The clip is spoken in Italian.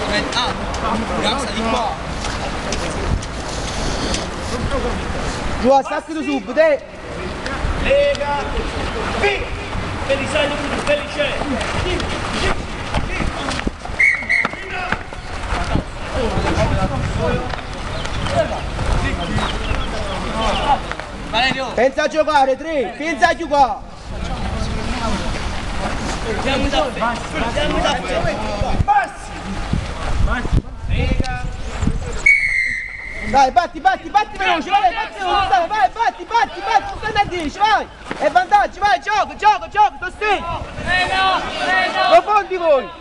Ragazza di qua. Giù, stacchito subito, te! Lega! Via! Felice, felice! Valerio! Pensa a giocare, 3! Pensa a giocare! Andiamo da te! Andiamo da te! Lega! Dai, batti veloce, vai, batti veloce, vai, batti, tu stai a 10, vai! E vantaggio, vai, gioca, sto stretto! Profondi voi!